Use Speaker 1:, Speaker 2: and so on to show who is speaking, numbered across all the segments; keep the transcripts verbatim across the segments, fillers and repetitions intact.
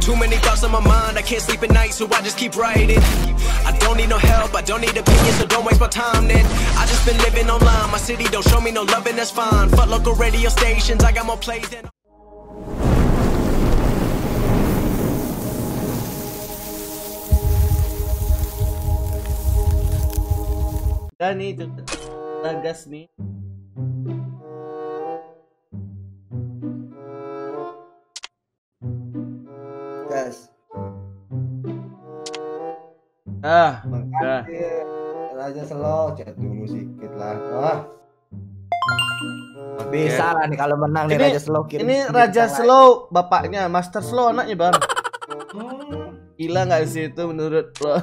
Speaker 1: Too many thoughts on my mind, I can't sleep at night, so I just keep writing. I don't need no help, I don't need opinions, so don't waste my time then. I just been living online, my city don't show me no love and that's fine. Fuck local radio stations, I got more plays than...
Speaker 2: Dan nih Nagas nih.
Speaker 3: Gas.
Speaker 2: Ah,
Speaker 3: udah. Raja slow, chat dulu sedikit lah. Wah. Bisa lah nih kalau menang nih Raja slow. Kirim
Speaker 2: ini Raja slow, bapaknya Master slow anaknya bang. Gila nggak sih itu menurut lo?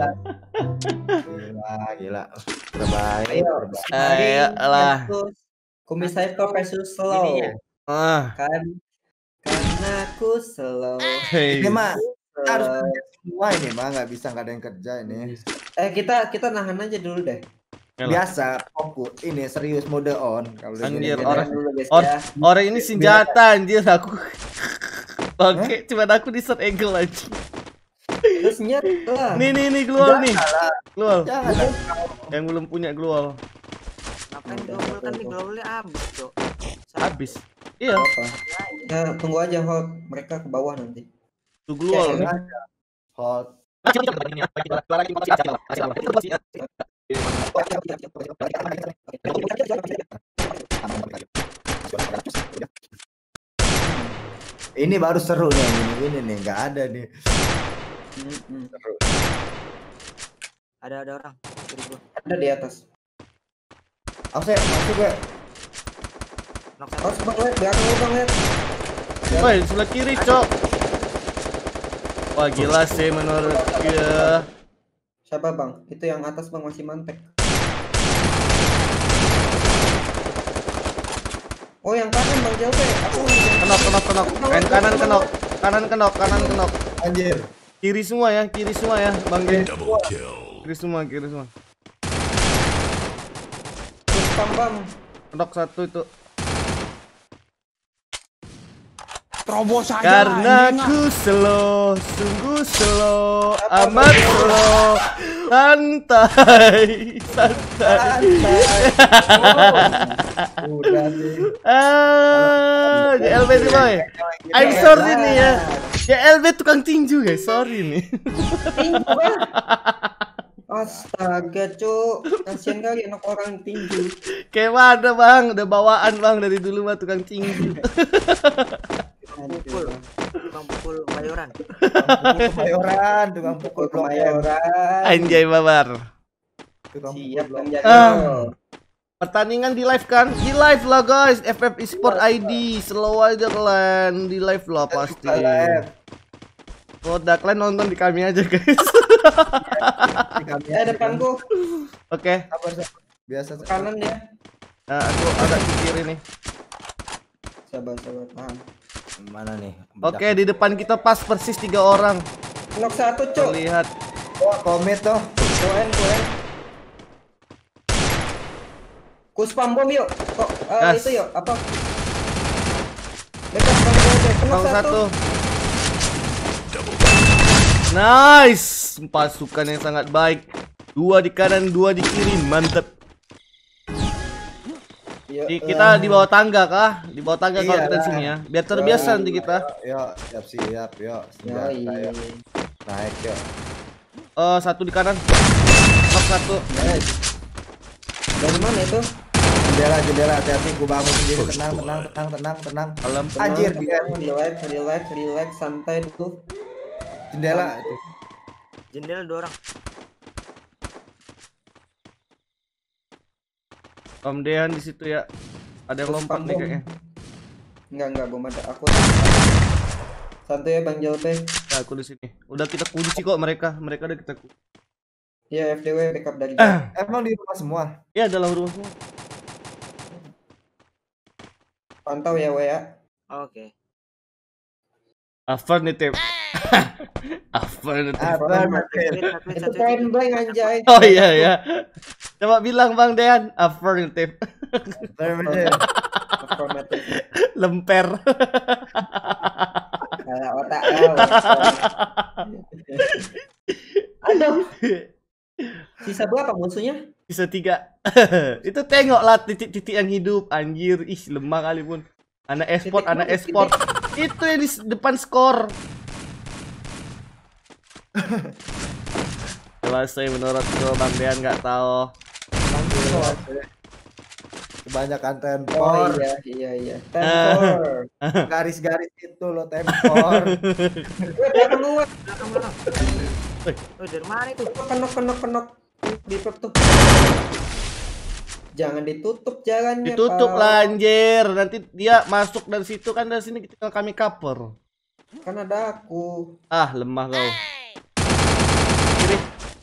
Speaker 3: Gila, gila. Terbaik.
Speaker 2: Ayo lah.
Speaker 3: Kumis Hyper versus slow.
Speaker 2: Ah.
Speaker 3: Kan karena aku slow.
Speaker 2: Hey.
Speaker 3: Ini mah harus kerja semua ini mah, nggak bisa nggak ada yang kerja ini. Eh kita kita nahan aja dulu deh. Biasa fokus ini serius mode on. Kalau
Speaker 2: anjir orang or, orang ini senjata anjir aku. Oke, cuma aku di set angle aja.
Speaker 3: Terus nyata.
Speaker 2: Nih nih nih global nih. Global. Yang belum punya global.
Speaker 4: Ngapain global kan nih globalnya habis, Cok.
Speaker 2: Habis. Iya.
Speaker 3: Nah, tunggu aja hold mereka ke bawah nanti.
Speaker 2: Tuh global.
Speaker 3: Hold. Ini baru seru nih, ini ini nih nggak ada nih. Seru.
Speaker 4: Ada ada orang.
Speaker 3: Ada di atas. Aku saya masuk gue. Harus banget, belakang banget.
Speaker 2: Woi, sebelah kiri, Cok. Wah, gila sih menurut dia.
Speaker 3: Siapa, Bang? Itu yang atas, Bang, masih mantek. Oh, yang kanan, Bang, jauh deh. Aku
Speaker 2: kenok, kenok, kenok. Yang kanan kenok. Kanan kenok, kanan kenok.
Speaker 3: Anjir.
Speaker 2: Kiri semua ya, kiri semua ya, Bang. Kiri semua, kiri semua.
Speaker 3: Terus pam-pam.
Speaker 2: Kenok satu itu.
Speaker 5: Terobos aja.
Speaker 2: Karena ku slow, sungguh slow, amat slow, santai, santai.
Speaker 3: Udah sih.
Speaker 2: Ah, J L B tuh boy. I'm sorry nih ya. J L B tukang tinju guys, sorry nih.
Speaker 3: Tinju astaga, Cuk. Kasian kali anak orang tinju.
Speaker 2: Kayak mana bang, udah bawaan bang dari dulu mah tukang tinju.
Speaker 4: Pukul, tukang pukul Mayoran.
Speaker 3: Tukang Mayoran, tukang pukul Mayoran.
Speaker 2: Anjay babar.
Speaker 3: Tukang siap menjadi.
Speaker 2: Ah. Pertandingan di live kan? Di live lah guys, F F Esport I D, slow aja kalian di live lah pasti. Oh, udah kalian nonton di kami aja guys.
Speaker 3: Di kami eh depanku.
Speaker 2: Oke.
Speaker 3: Biasa kanan ya.
Speaker 2: Nah, aku agak di kiri nih.
Speaker 3: Sabar sabar tahan. Mana nih?
Speaker 2: Oke, di depan kita pas persis tiga orang.
Speaker 3: Knock satu, Cuk.
Speaker 2: Lihat.
Speaker 3: Oh, komit tuh. Kuen, kuen. Ku spam bom yuk. Kok uh,
Speaker 2: yes.
Speaker 3: itu yuk, apa? Dekat bang gue, knock satu. satu.
Speaker 2: Nice, pasukan yang sangat baik. Dua di kanan, dua di kiri, mantep. Di, kita di bawah tangga kah? Di bawah tangga iya, kalau kita sini ya. Biar terbiasa nanti kita.
Speaker 3: Yuk, siap siap, yuk. Senjata, yuk. Naik, yuk.
Speaker 2: Oh, satu di kanan. Knock satu.
Speaker 3: Nice. Dari mana itu? Jendela, jendela, hati-hati, gue bangun sendiri. Tenang, tenang, tenang, tenang, tenang.
Speaker 2: Alam,
Speaker 3: anjir, dia relax, relax, relax, santai dulu. Jendela.
Speaker 4: Jendela dua orang.
Speaker 2: Om Dehan di situ ya. Ada yang lompat nih kayaknya.
Speaker 3: Enggak, enggak, bom ada aku. Santai ya Bang Jalpe.
Speaker 2: Ya, aku di sini. Udah kita kunci kok mereka. Mereka udah kita kunci.
Speaker 3: Iya, F D W backup dari. Ah. Emang di rumah semua? Iya,
Speaker 2: dalam rumah semua.
Speaker 3: Pantau ya, W ya.
Speaker 4: Oke.
Speaker 2: Affirmative. Affirmative.
Speaker 3: Itu point blank anjay.
Speaker 2: Oh iya ya. Coba bilang Bang Dean, affirmative.
Speaker 3: Affirmative. Affirmative.
Speaker 2: Lemper.
Speaker 3: Kalah otak kau. Aduh. Sisa berapa musuhnya?
Speaker 2: Sisa tiga. Itu tengoklah titik-titik yang hidup. Anjir, ih lemah kali pun. Anak esport, anak esport. Itu yang di depan skor. Selesai menurutku, Bang Dean nggak tahu.
Speaker 3: Kebanyakan tempor. Oh iya iya iya. Tempor. Garis-garis itu lo tempor. Belakang gua. Belakang belakang. Oh, dari mana itu? Kenok kenok kenok. Di tutup. Jangan ditutup jalannya.
Speaker 2: Ditutup lah anjir. Nanti dia masuk dari situ kan, dari sini kita kami cover.
Speaker 3: Kan ada aku.
Speaker 2: Ah, lemah kau. Kiri.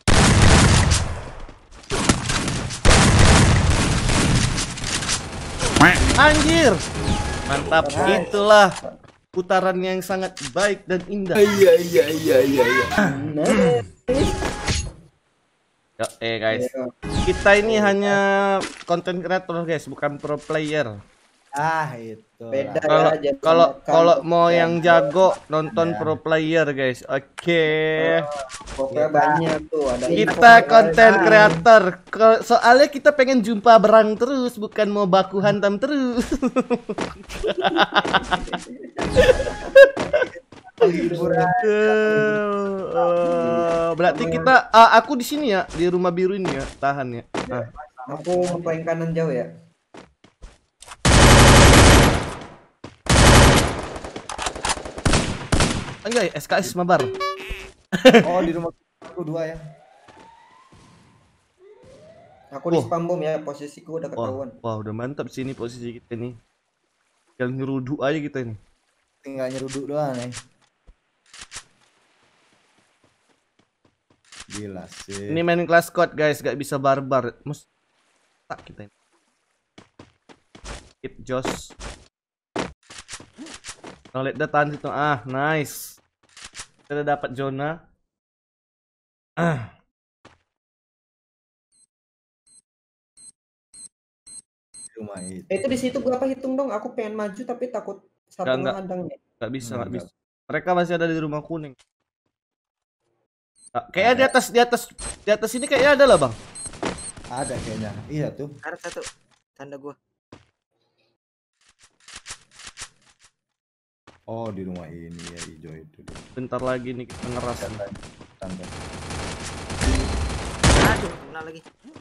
Speaker 2: Anjir. Mantap. Itulah putaran yang sangat baik dan indah.
Speaker 3: Iya iya iya iya iya.
Speaker 2: Yo, eh guys. Kita ini hanya content creator guys, bukan pro player.
Speaker 3: Ah, itu.
Speaker 2: Beda kalau ya, kalau kalau mau yang jago nonton ya. Pro player guys. Oke. Okay.
Speaker 3: Pokoknya banyak tuh ada.
Speaker 2: Kita konten kreator. Soalnya kita pengen jumpa berang terus, bukan mau baku hantam terus. uh, berarti kita uh, aku di sini ya, di rumah biru ini ya, tahan ya. Nah.
Speaker 3: Aku paling kanan jauh ya.
Speaker 2: Anjay, S K S mabar.
Speaker 3: Oh, di rumah aku dua ya. Aku oh. di spam bom ya, posisiku udah ketahuan.
Speaker 2: Wah, wow, udah mantap sini posisi kita nih. Tinggal nyeruduk aja kita ini.
Speaker 3: Tinggal nyeruduk doang nih. Gila sih.
Speaker 2: Ini main kelas squad guys, gak bisa barbar. Mus tak kita ini. Hit Josh. Kalau lihat datan itu, ah nice. Kita udah dapat zona. Ah.
Speaker 3: Eh, itu di situ berapa hitung dong? Aku pengen maju tapi takut satu menghadang nih.
Speaker 2: Gak bisa, gak bisa. Mereka masih ada di rumah kuning. Nah, kayaknya di atas, di atas, di atas ini kayaknya ada lah bang.
Speaker 3: Ada kayaknya. Iya tuh.
Speaker 4: Ada satu. Tanda gua.
Speaker 3: Oh di rumah ini ya hijau itu.
Speaker 2: Bentar lagi nih kita ngeras.
Speaker 3: Tanda.
Speaker 4: Aduh, kena lagi.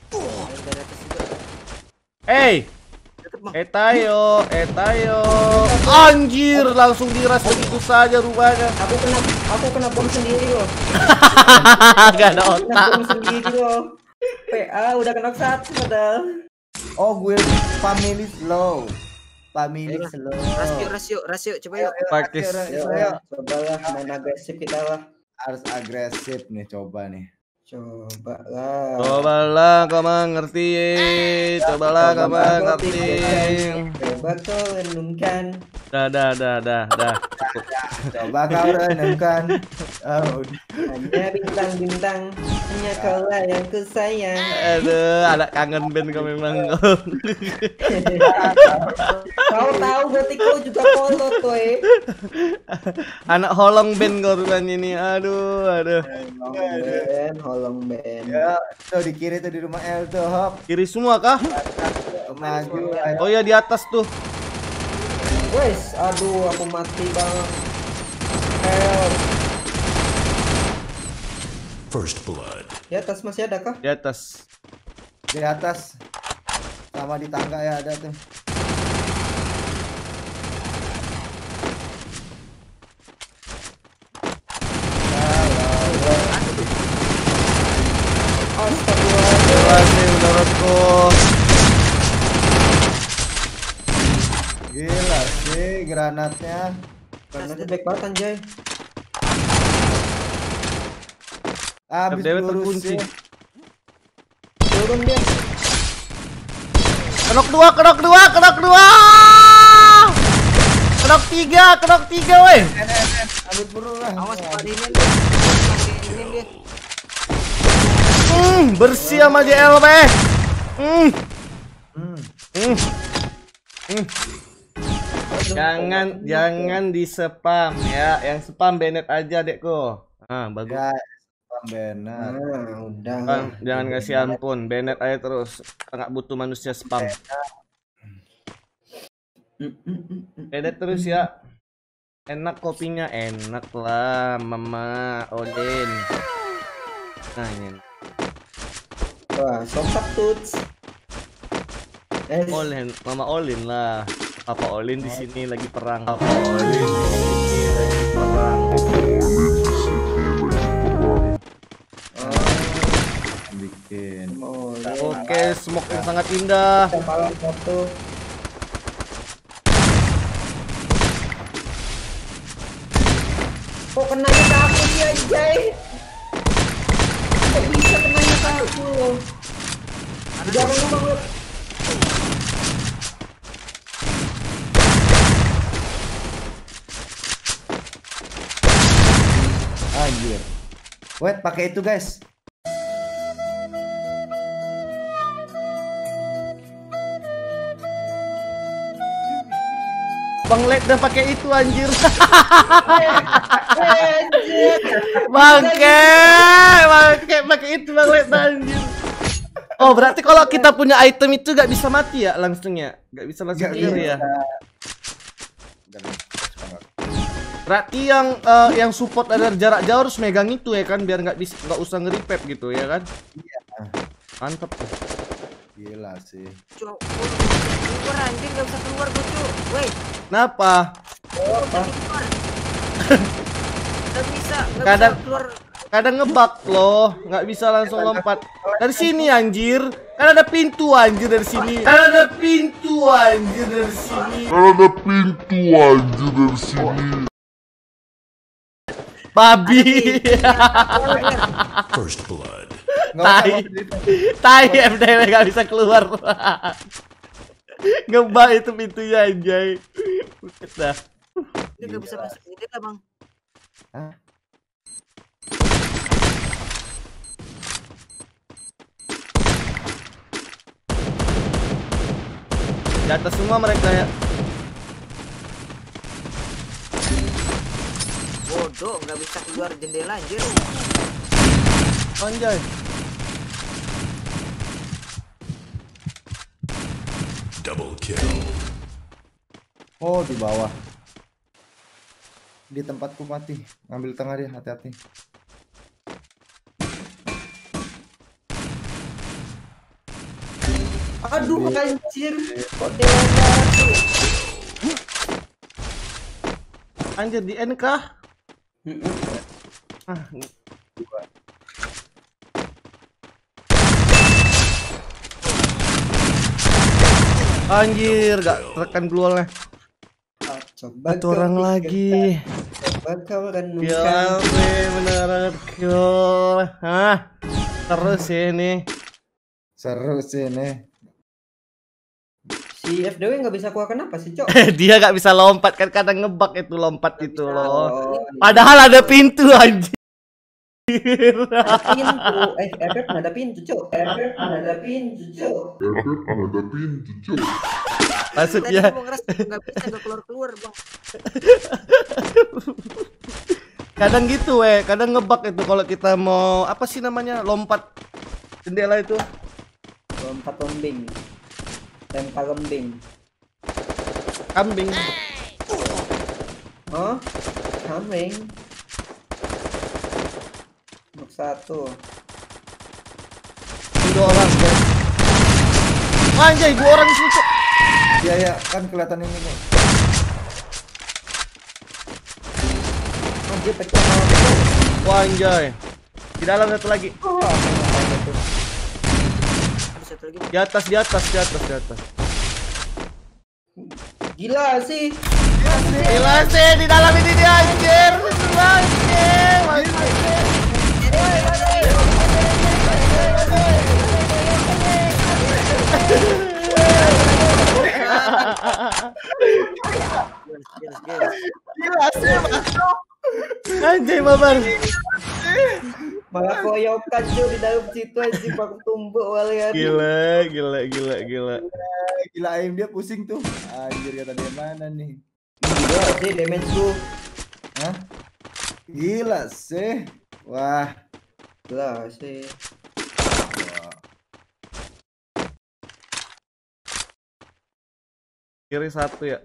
Speaker 2: Hey, eh tayo, eh tayo. Anjir, langsung diras begitu saja rupanya.
Speaker 3: Aku kena, aku kena bom sendiri loh.
Speaker 2: Gak ada otak.
Speaker 3: Kena bom sendiri loh. P A udah kena satu padahal. Oh gue family slow. Family slow.
Speaker 4: Rasio, rasio, rasio, coba yuk.
Speaker 2: Pakai.
Speaker 3: Coba lah main agresif kita lah. Harus agresif nih, coba nih. Coba lah.
Speaker 2: Cobalah kau mengerti. Cobalah kau mengerti.
Speaker 3: Coba kau renungkan.
Speaker 2: Dah, dah, dah, dah, dah.
Speaker 3: Coba kau renungkan. Oh, hanya bintang-bintang, hanya kau lah yang ku sayang.
Speaker 2: Aduh, anak kangen band kau memang.
Speaker 3: Kau tahu berarti kau juga kolot toy.
Speaker 2: Anak holong band kau rupanya ini. Aduh, aduh.
Speaker 3: Holong band, holong band. Ya, tuh di kiri tuh di rumah L tuh, hop.
Speaker 2: Kiri semua kah?
Speaker 3: Maju.
Speaker 2: Oh ya di atas tuh.
Speaker 3: Wes, aduh aku mati bang. Help.
Speaker 6: First blood.
Speaker 3: Di atas masih ada kah?
Speaker 2: Di atas.
Speaker 3: Di atas. Sama di tangga ya ada tuh.
Speaker 2: Astagfirullahaladzim, menurutku.
Speaker 3: Gila sih granatnya. Granatnya baik banget anjay. Abis terkunci. Turun dia.
Speaker 2: Kenok dua, kenok dua, kenok dua. Kenok tiga, kenok tiga, weh.
Speaker 3: Ambil buru lah.
Speaker 4: Awas padinin. Padinin dia.
Speaker 2: Hmm, bersih sama J L B. Hmm.
Speaker 3: Hmm.
Speaker 2: Hmm. Hmm. Jangan jangan di spam ya. Yang spam Bennett aja, Dekku. Ah, bagus.
Speaker 3: Ya, spam Bennett.
Speaker 7: Nah, udah.
Speaker 2: Bang, jangan kasih ampun. Bennett aja terus. Nggak butuh manusia spam. Bennett terus ya. Enak kopinya, enak lah, Mama Odin. Nah, ini.
Speaker 7: Wah, sokap tuts. Eh,
Speaker 2: Olin, Mama Olin lah. Papa Olin di sini lagi perang. Papa Olin di sini lagi perang.
Speaker 3: Bikin.
Speaker 7: oh,
Speaker 2: Oke, smoke yang sangat indah.
Speaker 7: kepala satu. Kok kenanya ke aku sih, Anjay? Kok bisa kenanya ke aku? Jangan ngomong lu.
Speaker 3: Anjir. Wait, pakai itu, guys.
Speaker 2: Bang Led udah pakai itu anjir. Bangke, bangke pakai itu Bang Led anjir. Oh, berarti kalau kita punya item itu gak bisa mati ya langsung ya? Gak bisa langsung kiri ya? Berarti yang uh, yang support ada jarak jauh harus megang itu ya kan, biar nggak bisa nggak usah nge-repap gitu ya kan?
Speaker 3: Iya.
Speaker 2: Mantap tuh.
Speaker 3: Gila sih.
Speaker 4: Cuk, keluar anjir, gak bisa keluar gue cu. Woi,
Speaker 2: Kenapa?
Speaker 4: gak keluar. Gak bisa, gak
Speaker 2: Kadang-
Speaker 4: bisa keluar.
Speaker 2: Kadang ngebug loh, nggak bisa langsung lompat dari sini anjir. Kan ada pintu anjir dari sini. Kan ada pintu anjir dari sini.
Speaker 6: Ada pintu aja dari sini.
Speaker 2: Babi.
Speaker 6: First blood.
Speaker 2: Tai. Tai F D W nggak bisa keluar. Ngebug itu pintunya anjay. Buket dah.
Speaker 4: Dia gak bisa masuk ini lah bang.
Speaker 3: Hah?
Speaker 2: Di atas semua mereka ya.
Speaker 4: Bodoh, gak bisa keluar jendela anjir.
Speaker 2: Anjay.
Speaker 6: Double kill.
Speaker 3: Oh, di bawah. Di tempatku mati. Ngambil tengah dia, hati-hati.
Speaker 7: Aduh, anjir. Kok dewa tuh?
Speaker 2: Anjir di N kah? Ah, anjir, gak tekan gluolnya.
Speaker 7: Coba
Speaker 2: Satu orang lagi.
Speaker 7: Bakal kan
Speaker 2: Gila, beneran kill. Hah? Terus ini.
Speaker 3: Seru sih nih.
Speaker 7: si F D W nggak bisa keluar, kenapa sih, Cok?
Speaker 2: Dia gak bisa lompat kan, kadang ngebug itu lompat itu loh.
Speaker 7: Oh,
Speaker 2: Padahal ada pintu anjir.
Speaker 7: ada pintu. Eh, F F ada pintu, Cok. F F ada pintu, Cok.
Speaker 6: Ada pintu, cuy.
Speaker 4: Tadi
Speaker 2: Maksudnya
Speaker 4: mau ngeras gak bisa gak keluar-keluar bang.
Speaker 2: kadang gitu weh, kadang ngebug itu kalau kita mau apa sih namanya lompat jendela itu.
Speaker 7: Lompat lembing. Lempar lembing.
Speaker 2: Kambing.
Speaker 7: Oh, kambing. Nomor satu.
Speaker 2: Dua orang. Anjay, dua orang di situ.
Speaker 3: Iya ya, kan kelihatan ini nih.
Speaker 7: Oh, dia pecah.
Speaker 2: Wah, anjay. Di dalam satu lagi.
Speaker 7: Oh, ada tuh.
Speaker 4: Ada satu lagi.
Speaker 2: Di atas, di atas, di atas, di atas.
Speaker 7: Gila sih.
Speaker 2: Gila sih di dalam ini dia anjir. Anjir, anjir.
Speaker 4: Yes, yes, yes.
Speaker 2: Anjay, babar.
Speaker 7: Malah koyokan cuy di dalam situ aja bak tumbuk walian.
Speaker 2: Gila, gila, gila, gila.
Speaker 3: Gila aim dia pusing tuh. Anjir, kata dia mana nih.
Speaker 7: Gila sih damage lu.
Speaker 3: Hah? Gila sih. Wah,
Speaker 7: Gila sih.
Speaker 2: Kiri satu ya.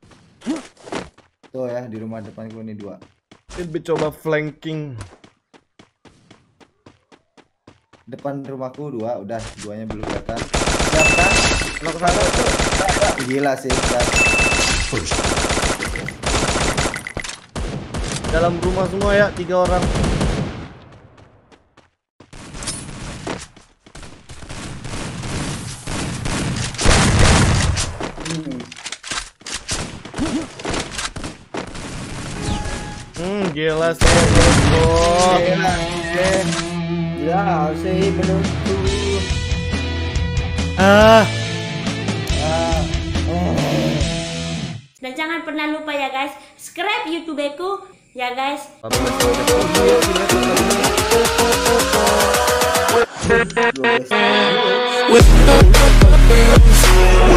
Speaker 3: Tuh ya di rumah depan gue nih dua.
Speaker 2: Kita coba flanking.
Speaker 3: Depan rumahku dua, udah duanya belum kelihatan. Siap kan? Lo ke sana tuh. Gila sih. Siap.
Speaker 2: Dalam rumah semua ya, tiga orang. Hmm, gila sih, bro.
Speaker 3: Gila.
Speaker 7: Gila sih bener tuh.
Speaker 2: Ah,
Speaker 8: Dan jangan pernah lupa ya guys, subscribe YouTubeku ya guys.
Speaker 7: Dua belas.